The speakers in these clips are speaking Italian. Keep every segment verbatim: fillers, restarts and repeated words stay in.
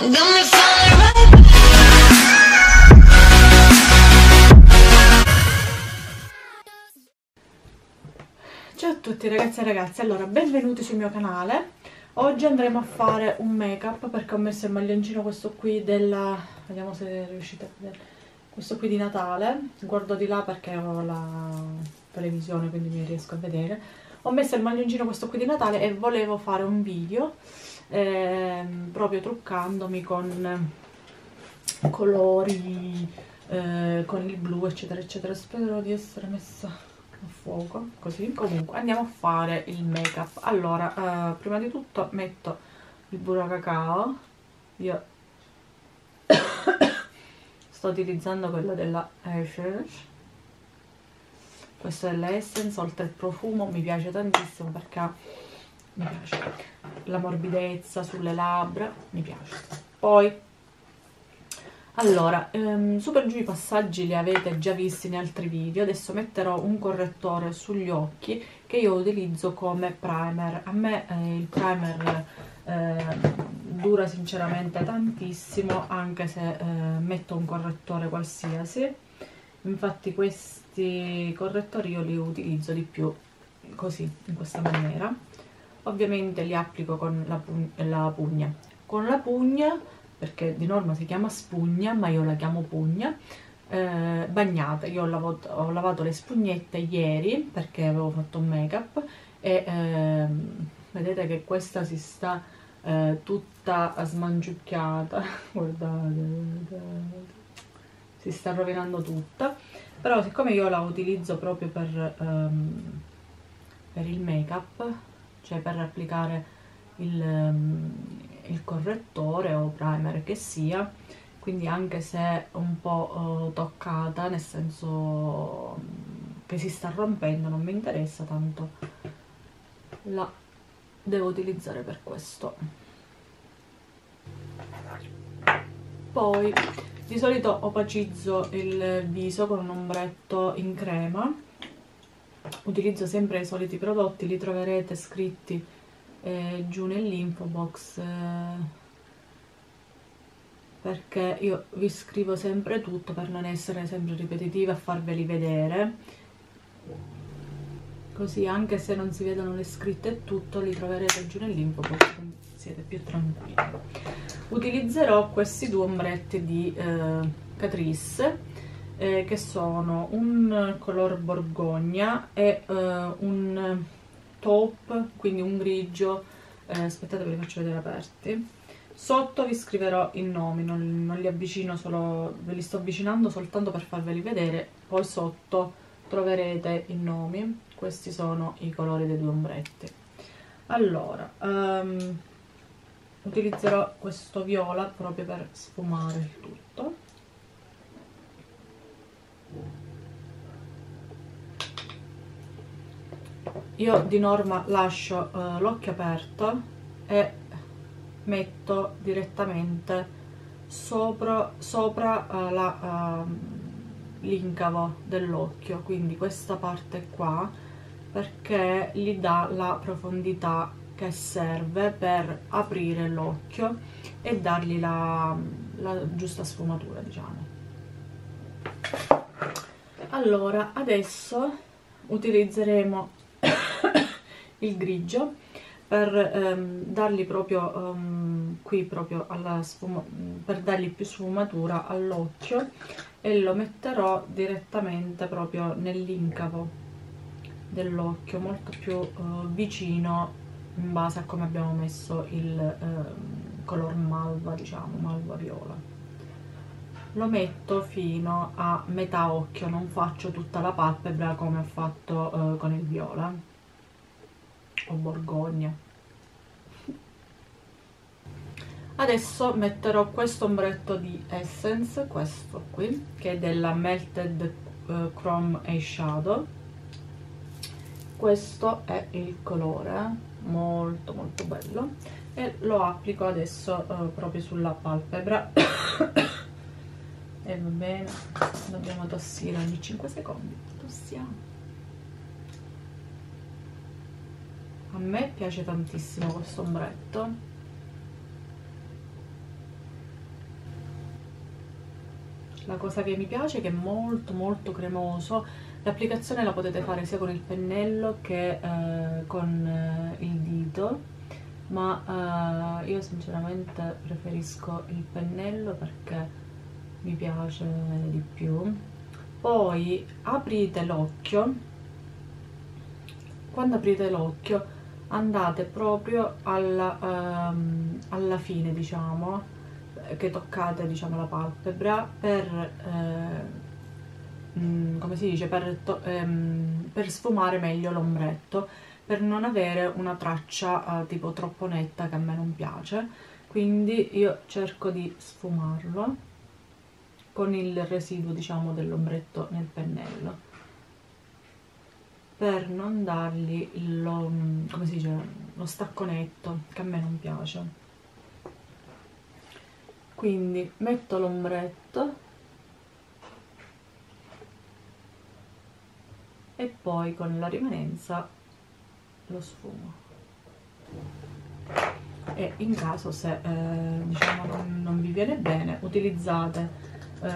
Ciao a tutti ragazzi e ragazze, allora benvenuti sul mio canale. Oggi andremo a fare un make up perché ho messo il maglioncino questo qui della... vediamo se riuscite a vedere, questo qui di Natale. Guardo di là perché ho la televisione quindi mi riesco a vedere. Ho messo il maglioncino questo qui di Natale e volevo fare un video ehm, proprio truccandomi con colori, eh, con il blu eccetera eccetera. Spero di essere messa a fuoco così. Comunque andiamo a fare il make up. Allora, eh, prima di tutto metto il burro cacao. Io sto utilizzando quello della Essence, questo è l'Essence. Oltre al profumo mi piace tantissimo perché mi piace la morbidezza sulle labbra, mi piace. Poi allora, ehm, su per giù i passaggi li avete già visti in altri video. Adesso metterò un correttore sugli occhi che io utilizzo come primer. A me eh, il primer eh, dura sinceramente tantissimo, anche se eh, metto un correttore qualsiasi. Infatti questi correttori io li utilizzo di più così, in questa maniera. Ovviamente li applico con la, pug la pugna. Con la pugna, perché di norma si chiama spugna, ma io la chiamo pugna, eh, bagnata. Io ho lavato, ho lavato le spugnette ieri perché avevo fatto un make up e ehm, vedete che questa si sta eh, tutta smangiucchiata, guardate, guardate, si sta rovinando tutta. Però siccome io la utilizzo proprio per, ehm, per il make up, cioè per applicare il... Um, il correttore o primer che sia, quindi anche se è un po' uh, toccata, nel senso che si sta rompendo, non mi interessa tanto, la devo utilizzare per questo. Poi di solito opacizzo il viso con un ombretto in crema. Utilizzo sempre i soliti prodotti, li troverete scritti Eh, giù nell'info box, eh, perché io vi scrivo sempre tutto per non essere sempre ripetitiva, a farveli vedere, così anche se non si vedono le scritte e tutto li troverete giù nell'info box, quindi siete più tranquilli. Utilizzerò questi due ombretti di eh, Catrice, eh, che sono un color borgogna e eh, un taupe, quindi un grigio, eh, aspettate ve li faccio vedere aperti. Sotto vi scriverò i nomi, non, non li avvicino, solo ve li sto avvicinando soltanto per farveli vedere, poi sotto troverete i nomi. Questi sono i colori dei due ombretti. Allora, um, utilizzerò questo viola proprio per sfumare il tutto. Io di norma lascio uh, l'occhio aperto e metto direttamente sopra, sopra uh, la, uh, l'incavo dell'occhio, quindi questa parte qua, perché gli dà la profondità che serve per aprire l'occhio e dargli la, la giusta sfumatura, diciamo. Allora, adesso utilizzeremo il grigio per ehm, dargli proprio um, qui proprio alla sfuma, per dargli più sfumatura all'occhio, e lo metterò direttamente proprio nell'incavo dell'occhio, molto più uh, vicino, in base a come abbiamo messo il uh, color malva, diciamo malva viola. Lo metto fino a metà occhio, non faccio tutta la palpebra come ho fatto uh, con il viola o borgogna. Adesso metterò questo ombretto di Essence, questo qui, che è della Melted uh, Chrome Eyeshadow. Questo è il colore, molto molto bello, e lo applico adesso uh, proprio sulla palpebra. E va bene, dobbiamo tossire ogni cinque secondi, tossiamo. A me piace tantissimo questo ombretto, la cosa che mi piace è che è molto molto cremoso. L'applicazione la potete fare sia con il pennello che eh, con eh, il dito, ma eh, io sinceramente preferisco il pennello perché mi piace di più. Poi aprite l'occhio, quando aprite l'occhio andate proprio alla, ehm, alla fine, diciamo, che toccate, diciamo, la palpebra per eh, mh, come si dice, per, to- ehm, per sfumare meglio l'ombretto, per non avere una traccia eh, tipo troppo netta che a me non piace. Quindi io cerco di sfumarlo con il residuo, diciamo, dell'ombretto nel pennello, per non dargli lo, come si dice, lo stacco netto che a me non piace. Quindi metto l'ombretto e poi con la rimanenza lo sfumo. E in caso se eh, diciamo non, non vi viene bene, utilizzate eh,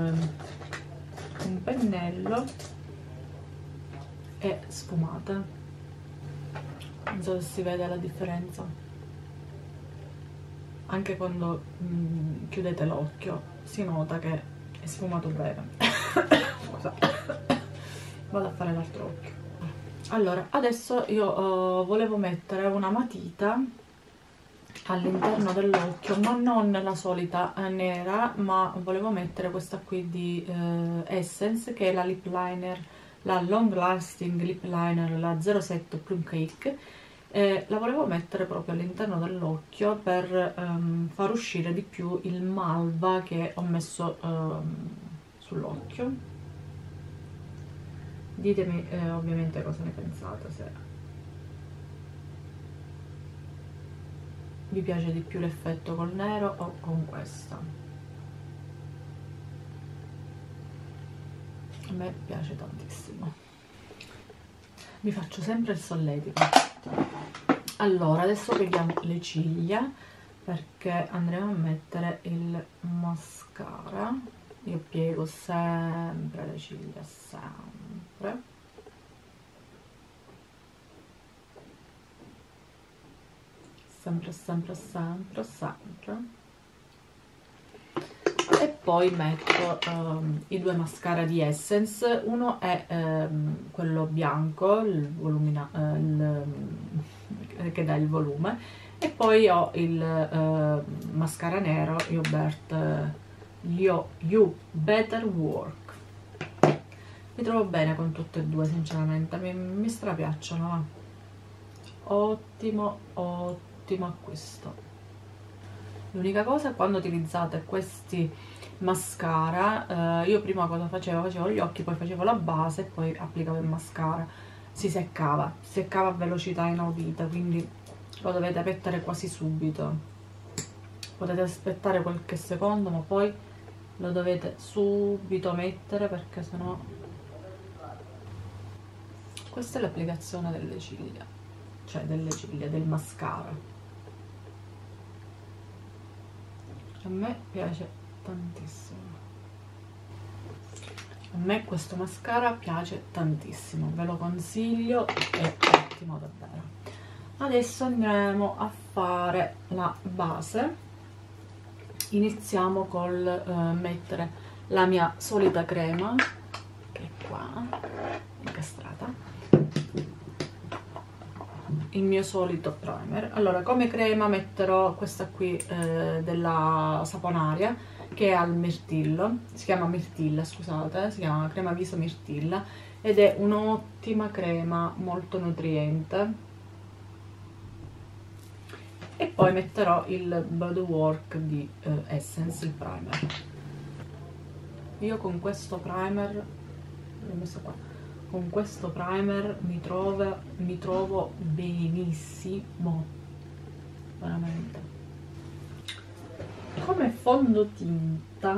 un pennello e sfumate. Non so se si vede la differenza. Anche quando mh, chiudete l'occhio si nota che è sfumato bene. Scusa, vado a fare l'altro occhio. Allora, adesso io uh, volevo mettere una matita all'interno dell'occhio, ma non la solita eh, nera, ma volevo mettere questa qui di eh, Essence, che è la lip liner, la Long Lasting Lip Liner, la zero sette Plum Cake. Eh, la volevo mettere proprio all'interno dell'occhio per ehm, far uscire di più il malva che ho messo ehm, sull'occhio. Ditemi eh, ovviamente cosa ne pensate, se vi piace di più l'effetto col nero o con questa. A me piace tantissimo. Mi faccio sempre il solletico. Allora, adesso pieghiamo le ciglia perché andremo a mettere il mascara. Io piego sempre le ciglia, sempre. Sempre, sempre, sempre, sempre. E poi metto um, i due mascara di Essence. Uno è um, quello bianco, il volumina, uh, il, um, che dà il volume, e poi ho il uh, mascara nero Yogurt uh, You, You Better Work. Mi trovo bene con tutte e due, sinceramente, mi, mi strapiacciono. Va. Ottimo, ottimo acquisto. L'unica cosa, quando utilizzate questi mascara, eh, io prima cosa facevo? Facevo gli occhi, poi facevo la base e poi applicavo il mascara. Si seccava, si seccava a velocità inaudita, quindi lo dovete mettere quasi subito. Potete aspettare qualche secondo, ma poi lo dovete subito mettere, perché sennò... Questa è l'applicazione delle ciglia, cioè delle ciglia, del mascara. A me piace tantissimo. A me questo mascara piace tantissimo, ve lo consiglio, è ottimo davvero. Adesso andremo a fare la base. Iniziamo col eh, mettere la mia solita crema, che è qua, incastrata. Il mio solito primer. Allora, come crema metterò questa qui eh, della Saponaria, che è al mirtillo, si chiama mirtilla, scusate, si chiama crema viso mirtilla, ed è un'ottima crema, molto nutriente. E poi metterò il Body Work di eh, Essence, il primer. Io con questo primer, l'ho messo qua, con questo primer mi trovo, mi trovo benissimo, veramente. Come fondotinta,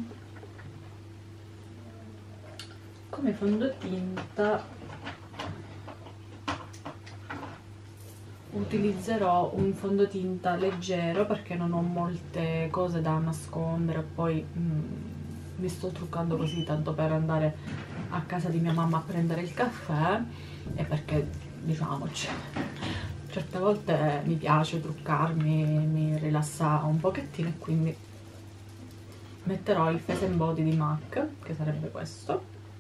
come fondotinta utilizzerò un fondotinta leggero, perché non ho molte cose da nascondere, poi mm, mi sto truccando così tanto per andare a casa di mia mamma a prendere il caffè, e perché, diciamoci, certe volte mi piace truccarmi, mi rilassa un pochettino, e quindi metterò il Face and Body di MAC, che sarebbe questo,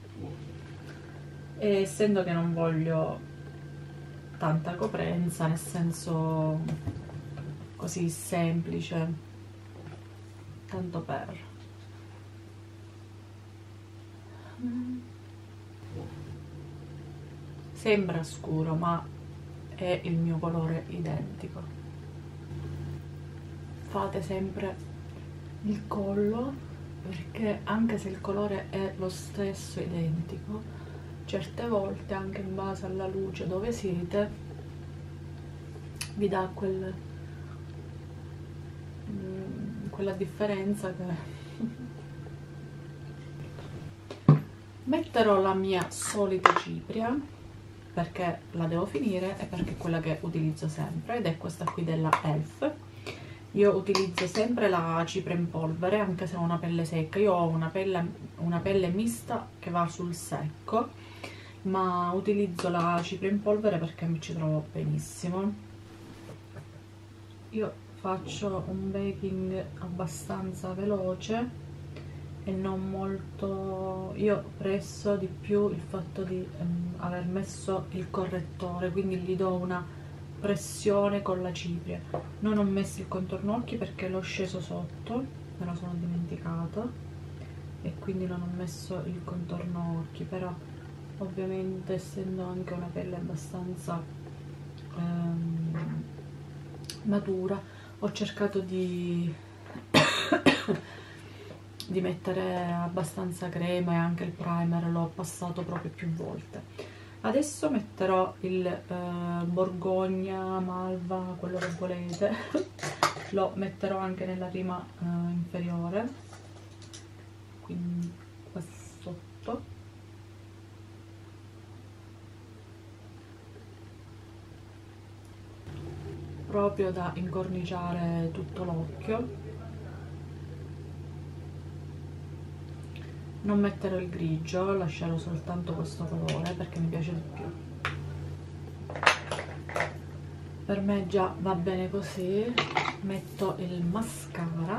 e essendo che non voglio tanta coprenza, nel senso così semplice, tanto per sembra scuro ma è il mio colore identico. Fate sempre il collo, perché anche se il colore è lo stesso, identico, certe volte anche in base alla luce dove siete vi dà quel, mm, quella differenza che metterò la mia solita cipria, perché la devo finire e perché è quella che utilizzo sempre, ed è questa qui della Elf. Io utilizzo sempre la cipria in polvere, anche se ho una pelle secca. Io ho una pelle, una pelle mista che va sul secco, ma utilizzo la cipria in polvere perché mi ci trovo benissimo. Io faccio un baking abbastanza veloce e non molto. Io presso di più il fatto di um, aver messo il correttore, quindi gli do una pressione con la cipria. Non ho messo il contorno occhi perché l'ho sceso sotto, me lo sono dimenticato, e quindi non ho messo il contorno occhi, però ovviamente essendo anche una pelle abbastanza um, matura, ho cercato di di mettere abbastanza crema, e anche il primer l'ho passato proprio più volte. Adesso metterò il eh, Borgogna, Malva, quello che volete, lo metterò anche nella rima eh, inferiore, quindi qua sotto, proprio da incorniciare tutto l'occhio. Non metterò il grigio, lascerò soltanto questo colore perché mi piace di più. Per me già va bene così. Metto il mascara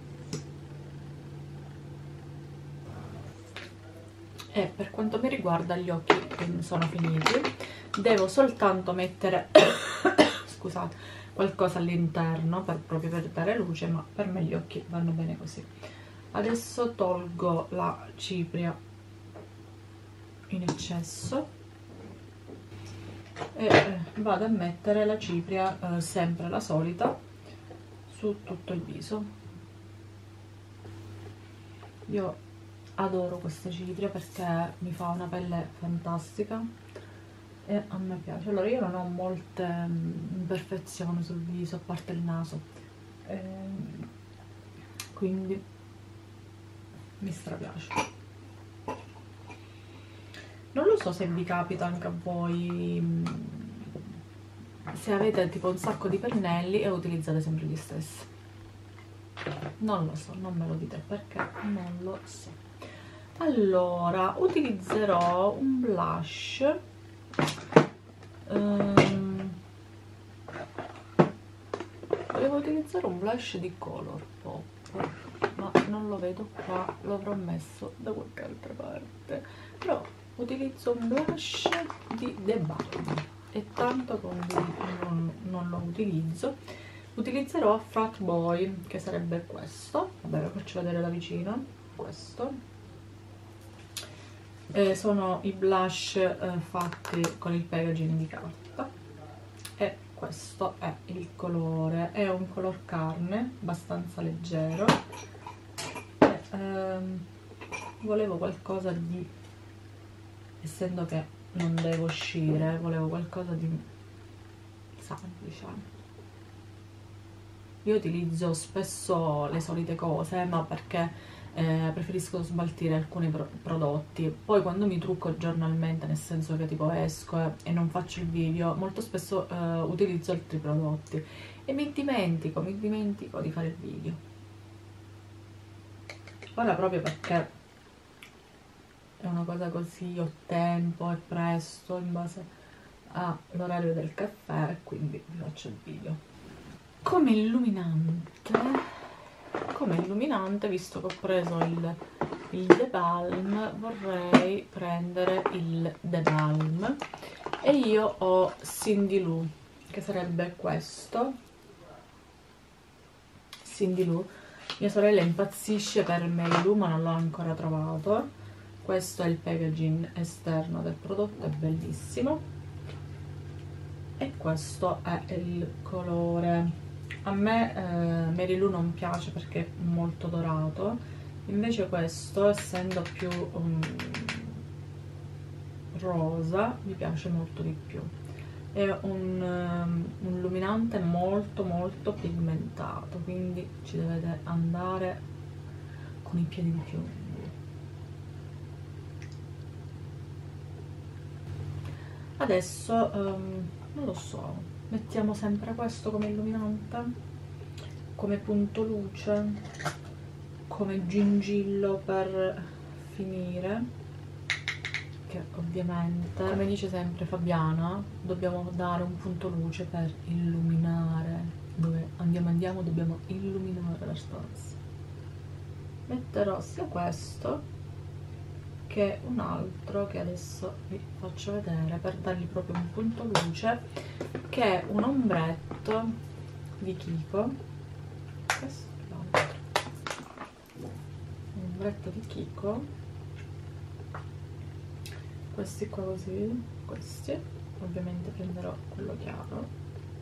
e per quanto mi riguarda gli occhi sono finiti. Devo soltanto mettere scusate, qualcosa all'interno per, proprio per dare luce, ma per me gli occhi vanno bene così. Adesso tolgo la cipria in eccesso e eh, vado a mettere la cipria, eh, sempre la solita, su tutto il viso. Io adoro questa cipria perché mi fa una pelle fantastica e a me piace. Allora, io non ho molte um, imperfezioni sul viso, a parte il naso, e quindi mi strapiace. Non lo so se vi capita anche a voi, se avete tipo un sacco di pennelli e utilizzate sempre gli stessi. Non lo so, non me lo dite perché non lo so. Allora, utilizzerò un blush, um, volevo utilizzare un blush di Colourpop, ma non lo vedo qua, lo avrò messo da qualche altra parte, però utilizzo un blush di The Balm, e tanto quindi non, non lo utilizzo. Utilizzerò Frat Boy, che sarebbe questo, vabbè, lo faccio vedere da vicino, questo. Eh, sono i blush eh, fatti con il packaging di carta, e questo è il colore, è un color carne abbastanza leggero. E, ehm, volevo qualcosa di, essendo che non devo uscire, volevo qualcosa di semplice. Io utilizzo spesso le solite cose, ma perché eh, preferisco smaltire alcuni pro prodotti. Poi quando mi trucco giornalmente, nel senso che tipo esco eh, e non faccio il video, molto spesso eh, utilizzo altri prodotti e mi dimentico, mi dimentico di fare il video. ora proprio perché è una cosa così, ho tempo, è presto in base all'orario del caffè, quindi vi faccio il video. Come illuminante, come illuminante, visto che ho preso il, il The Balm, vorrei prendere il The Balm e io ho Cindy Lou, che sarebbe questo. Cindy Lou, mia sorella impazzisce per Mary Lou ma non l'ho ancora trovato. Questo è il packaging esterno del prodotto, è bellissimo, e questo è il colore. A me eh, Mary Lou non piace perché è molto dorato, invece questo, essendo più um, rosa, mi piace molto di più. È un, um, un illuminante molto molto pigmentato, quindi ci dovete andare con i piedi di piombo. Adesso um, non lo so, mettiamo sempre questo come illuminante, come punto luce, come gingillo per finire, che ovviamente, come dice sempre Fabiana, dobbiamo dare un punto luce per illuminare, dove andiamo andiamo dobbiamo illuminare la stanza. Metterò sia questo che un altro che adesso vi faccio vedere per dargli proprio un punto luce, che è un ombretto di Kiko. Questo è l'altro, un ombretto di Kiko, questi qua così, questi ovviamente prenderò quello chiaro.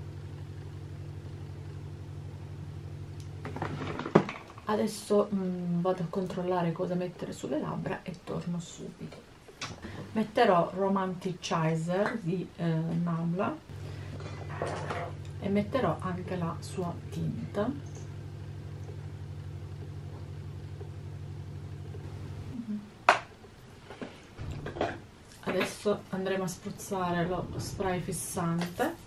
Adesso mh, vado a controllare cosa mettere sulle labbra e torno subito. Metterò Romanticizer di eh, Namla e metterò anche la sua tinta. Adesso andremo a spruzzare lo spray fissante.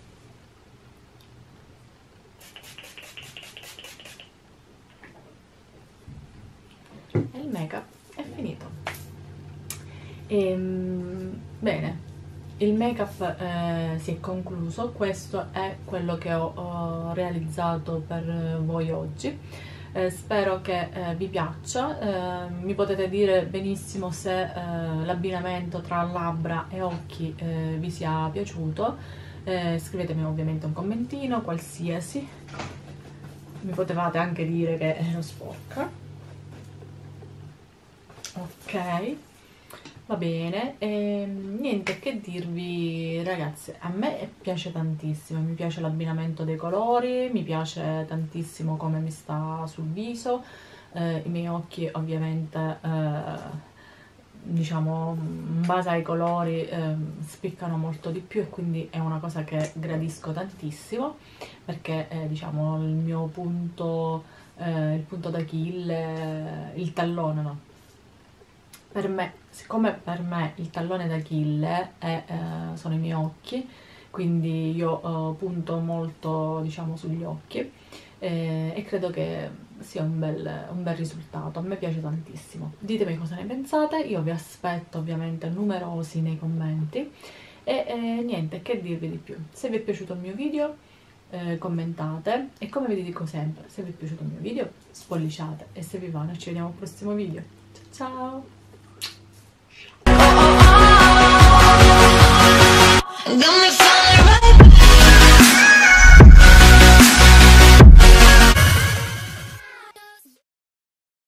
Il make up è finito. E, bene, il make up eh, si è concluso. Questo è quello che ho, ho realizzato per voi oggi. Eh, spero che eh, vi piaccia. Eh, mi potete dire benissimo se eh, l'abbinamento tra labbra e occhi eh, vi sia piaciuto. Eh, scrivetemi ovviamente un commentino qualsiasi. Mi potevate anche dire che ero sporca. Ok, va bene. E niente che dirvi, ragazzi, a me piace tantissimo, mi piace l'abbinamento dei colori, mi piace tantissimo come mi sta sul viso. Eh, i miei occhi ovviamente eh, diciamo in base ai colori eh, spiccano molto di più, e quindi è una cosa che gradisco tantissimo, perché eh, diciamo il mio punto eh, il punto d'Achille, il tallone, no? Per me, siccome per me il tallone d'Achille è, eh, sono i miei occhi, quindi io eh, punto molto, diciamo, sugli occhi, eh, e credo che sia un bel, un bel risultato. A me piace tantissimo. Ditemi cosa ne pensate, io vi aspetto ovviamente numerosi nei commenti e eh, niente, che dirvi di più. Se vi è piaciuto il mio video eh, commentate, e come vi dico sempre, se vi è piaciuto il mio video spolliciate, e se vi va noi ci vediamo al prossimo video. Ciao ciao!